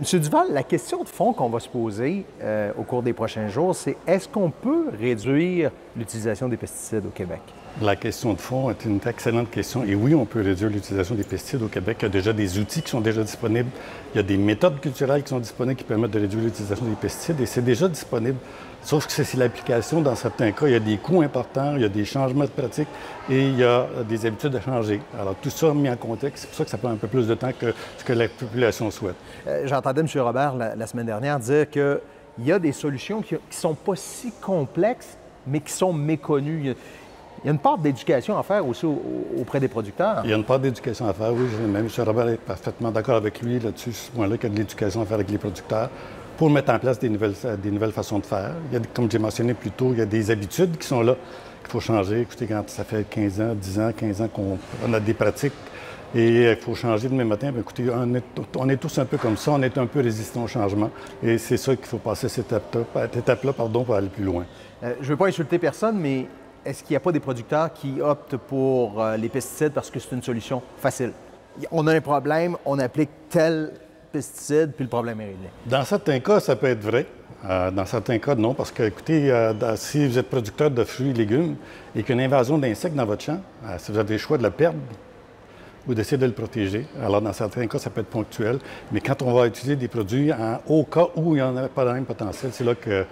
Monsieur Duval, la question de fond qu'on va se poser au cours des prochains jours, c'est est-ce qu'on peut réduire l'utilisation des pesticides au Québec? La question de fond est une excellente question. Et oui, on peut réduire l'utilisation des pesticides au Québec. Il y a déjà des outils qui sont déjà disponibles. Il y a des méthodes culturelles qui sont disponibles qui permettent de réduire l'utilisation des pesticides. Et c'est déjà disponible. Sauf que c'est l'application. Dans certains cas, il y a des coûts importants, il y a des changements de pratiques et il y a des habitudes à changer. Alors, tout ça mis en contexte, c'est pour ça que ça prend un peu plus de temps que ce que la population souhaite. J'entendais M. Robert la semaine dernière dire qu'il y a des solutions qui ne sont pas si complexes, mais qui sont méconnues. Il y a une part d'éducation à faire aussi auprès des producteurs. Il y a une part d'éducation à faire, oui. Même M. Robert est parfaitement d'accord avec lui là-dessus, ce point-là, qu'il y a de l'éducation à faire avec les producteurs pour mettre en place des nouvelles façons de faire. Il y a, comme j'ai mentionné plus tôt, il y a des habitudes qui sont là, qu'il faut changer. Écoutez, quand ça fait 15 ans, 10 ans, 15 ans qu'on a des pratiques et il faut changer demain matin, bien, écoutez, on est tous un peu comme ça, on est un peu résistants au changement. Et c'est ça qu'il faut passer cette étape-là, pour aller plus loin. Je ne veux pas insulter personne, mais est-ce qu'il n'y a pas des producteurs qui optent pour les pesticides parce que c'est une solution facile? On a un problème, on applique tel pesticide, puis le problème est réglé. Dans certains cas, ça peut être vrai. Dans certains cas, non, parce que, écoutez, si vous êtes producteur de fruits et légumes et qu'il y a une invasion d'insectes dans votre champ, si vous avez le choix de le perdre ou d'essayer de le protéger, alors dans certains cas, ça peut être ponctuel. Mais quand on va utiliser des produits au cas où il y en a pas de même potentiel, c'est là que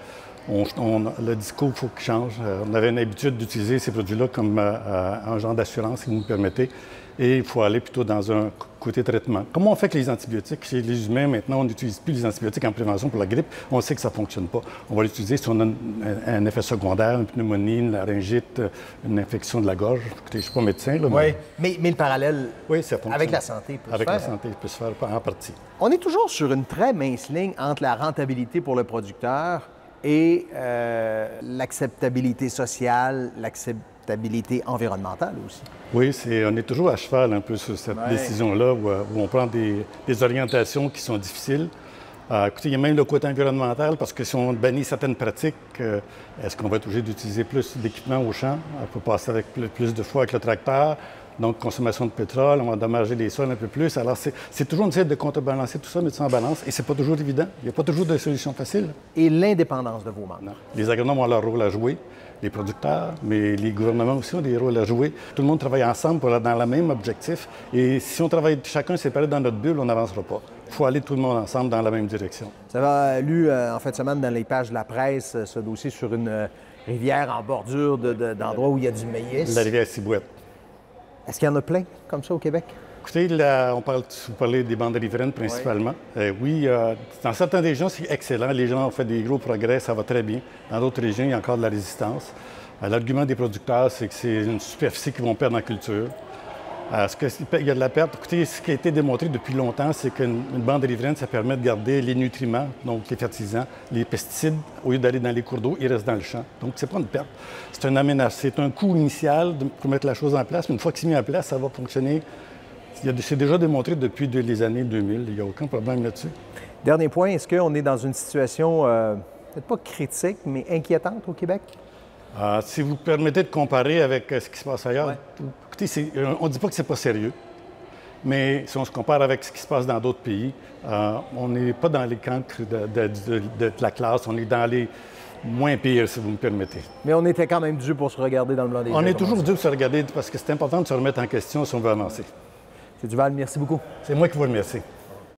le discours, il faut qu'il change. On avait une habitude d'utiliser ces produits-là comme un genre d'assurance, si vous me permettez, et il faut aller plutôt dans un côté traitement. Comment on fait avec les antibiotiques? Chez les humains, maintenant, on n'utilise plus les antibiotiques en prévention pour la grippe. On sait que ça ne fonctionne pas. On va l'utiliser si on a un effet secondaire, une pneumonie, une laryngite, une infection de la gorge. Écoutez, je ne suis pas médecin, là, oui, mais le parallèle ça avec la santé peut se faire. Avec la santé, il peut se faire en partie. On est toujours sur une très mince ligne entre la rentabilité pour le producteur et l'acceptabilité sociale, l'acceptabilité environnementale aussi. Oui, on est toujours à cheval un peu sur cette décision-là où on prend des orientations qui sont difficiles. Écoutez, il y a même le côté environnemental parce que si on bannit certaines pratiques, est-ce qu'on va être obligé d'utiliser plus d'équipements au champ? On peut passer avec plus de fois avec le tracteur. Donc, consommation de pétrole, on va endommager les sols un peu plus. Alors, c'est toujours une essai de contrebalancer tout ça, mettre ça en balance. Et c'est pas toujours évident. Il n'y a pas toujours de solution facile. Et l'indépendance de vos membres? Non. Les agronomes ont leur rôle à jouer, les producteurs, mais les gouvernements aussi ont des rôles à jouer. Tout le monde travaille ensemble pour aller dans le même objectif. Et si on travaille chacun séparé dans notre bulle, on n'avancera pas. Il faut aller tout le monde ensemble dans la même direction. Vous avez lu en fin de semaine dans les pages de la presse ce dossier sur une rivière en bordure d'endroits où il y a du maïs. La rivière Sibouette. Est-ce qu'il y en a plein comme ça au Québec? Écoutez, vous parlez des bandes riveraines principalement. Oui, dans certaines régions, c'est excellent. Les gens ont fait des gros progrès, ça va très bien. Dans d'autres régions, il y a encore de la résistance. L'argument des producteurs, c'est que c'est une superficie qu'ils vont perdre en culture. Il y a de la perte. Écoutez, ce qui a été démontré depuis longtemps, c'est qu'une bande riveraine, ça permet de garder les nutriments, donc les fertilisants, les pesticides, au lieu d'aller dans les cours d'eau, ils restent dans le champ. Donc, c'est pas une perte. C'est un aménagement. C'est un coût initial pour mettre la chose en place. Mais une fois que c'est mis en place, ça va fonctionner. C'est déjà démontré depuis les années 2000. Il n'y a aucun problème là-dessus. Dernier point, est-ce qu'on est dans une situation, peut-être pas critique, mais inquiétante au Québec? Si vous permettez de comparer avec ce qui se passe ailleurs, écoutez, on ne dit pas que c'est pas sérieux, mais si on se compare avec ce qui se passe dans d'autres pays, on n'est pas dans les cancres de la classe, on est dans les moins pires, si vous me permettez. Mais on était quand même dû pour se regarder dans le blanc des yeux. On est toujours dû pour se regarder parce que c'est important de se remettre en question si on veut avancer. M. Duval, merci beaucoup. C'est moi qui vous remercie.